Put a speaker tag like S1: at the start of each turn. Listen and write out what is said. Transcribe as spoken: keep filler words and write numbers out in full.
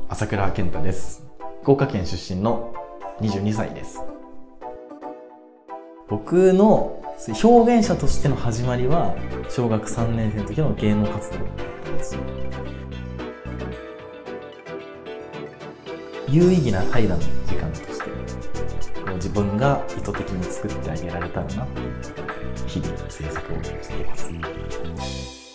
S1: 朝倉健太です。福岡県出身のにじゅうにさいです。僕の表現者としての始まりは小学さんねん生の時の芸能活動だったんですよ。有意義な平らな時間としてこう自分が意図的に作ってあげられたらなって日々制作をしています。